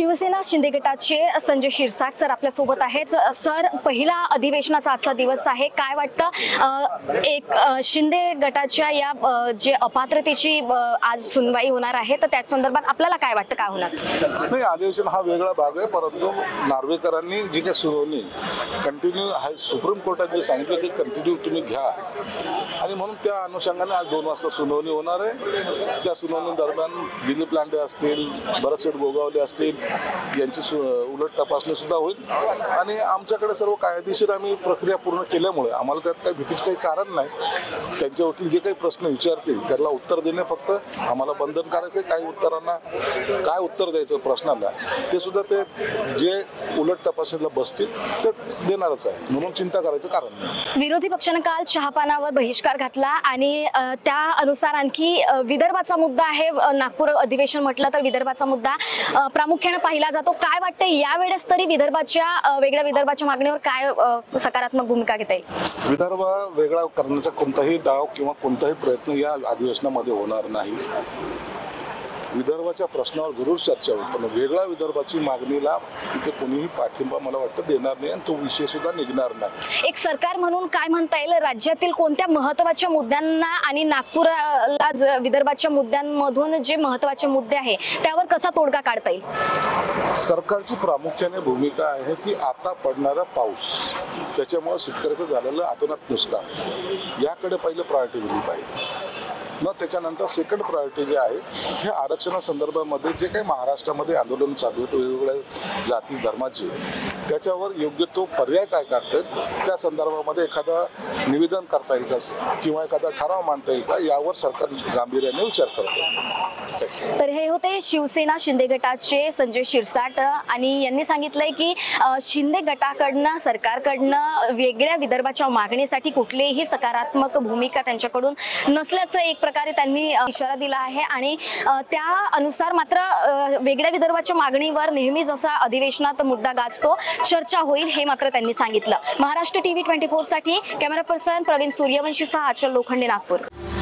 शिवसेना शिंदे गटाचे संजय शिरसाट सर आपल्या सोबत आहेत। सर, पहिला अधिवेशनाचा आजचा दिवस आहे, काय वाटतं एक शिंदे गटाच्या या जे अपात्रतेची आज सुनवाई होणार आहे, तर त्या संदर्भात आपल्याला काय वाटतं, काय होणार? नाही, अधिवेशन हा वेगळा भाग आहे, परंतु नार्वेकरांनी जी काही सुनावणी कंटिन्यू सुप्रीम कोर्टाने जे सांगितलं की कंटिन्यू तुम्ही घ्या, आणि म्हणून त्या अनुषंगाने आज 2 वाजता सुनावणी होणार आहे। त्या सुनावणी दरम्यान दिलीप लांडे असतील, भरतशेठ गोगावले असतील, यांची उलट तपासणी सुद्धा होईल। आणि आमच्याकडे सर्व कायदेशीर आम्ही प्रक्रिया पूर्ण केल्यामुळे आम्हाला त्यात काही भीतीचं काही कारण नाही। त्यांचे वकील जे काही प्रश्न विचारतील त्याला उत्तर देणे फक्त आम्हाला बंधनकारक आहे। काही उत्तरांना काय उत्तर द्यायचं प्रश्नाला ते सुद्धा ते जे उलट तपासणीला बसतील ते देणारच आहे, म्हणून चिंता करायचं कारण नाही। विरोधी पक्षाने काल चहापानावर बहिष्कार घातला आणि त्या अनुसार आणखी विदर्भाचा मुद्दा आहे, नागपूर अधिवेशन म्हटलं तर विदर्भाचा मुद्दा प्रामुख्याने पाहिला जातो। काय वाटतं यावेळेस तरी वेगळ्या विदर्भाच्या मागणीवर काय सकारात्मक भूमिका घेता येईल? विदर्भ वेगळा करण्याचा कोणताही डाव किंवा कोणताही प्रयत्न या अधिवेशनामध्ये होणार नाही। विदर्भाच्या प्रश्नावर जरूर चर्चा होईल, पण वेगळ्या विदर्भाची मागणीला तिथे कोणीही पाठिंबा मला वाटतं देणार नाही आणि तो विषय सुद्धा निघणार नाही। एक सरकार म्हणून काय म्हणता येईल, राज्यातील कोणत्या महत्त्वाच्या मुद्द्यांना आणि नागपूरला विदर्भाच्या मुद्द्यांमधून जे महत्त्वाचे मुद्दे आहे त्यावर कसा तोडगा काढता येईल? सरकारची प्रामुख्याने भूमिका आहे की आता पडणारा पाऊस त्याच्यामुळे शेतकऱ्याचं झालेलं अतोनात नुकसान याकडे पहिले प्रायोरिटी दिली पाहिजे। मग त्याच्यानंतर सेकंड प्रायोरिटी जे आहे हे आरक्षणासंदर्भामध्ये जे काही महाराष्ट्रामध्ये आंदोलन चालू आहेत वेगवेगळ्या जाती धर्माचे, त्याच्यावर योग्य तो पर्याय काय काढतात त्या संदर्भामध्ये एखादं निवेदन करता येईल का किंवा एखादा ठराव मांडता येईल का यावर सरकार गांभीर्याने विचार करतो। तर हे होते शिवसेना शिंदे गटाचे संजय शिरसाट आणि यांनी सांगितलंय की शिंदे गटाकडनं सरकारकडनं वेगळ्या विदर्भाच्या मागणीसाठी कुठलीही सकारात्मक भूमिका त्यांच्याकडून नसल्याचं एक प्रकारे त्यांनी इशारा दिला आहे आणि त्या अनुसार मात्र वेगळ्या विदर्भाच्या मागणीवर नेहमीच असा अधिवेशनात मुद्दा गाजतो, चर्चा होईल हे मात्र त्यांनी सांगितलं। महाराष्ट्र टीव्ही 24 साठी कॅमेरा पर्सन प्रवीण सूर्यवंशीसह आचल लोखंडे, नागपूर।